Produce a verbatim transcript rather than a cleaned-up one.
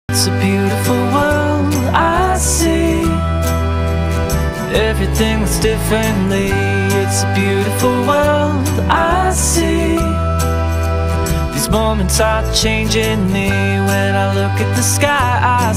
It's a beautiful world I see. Everything looks differently. It's a beautiful world I see. These moments are changing me. When I look at the sky, I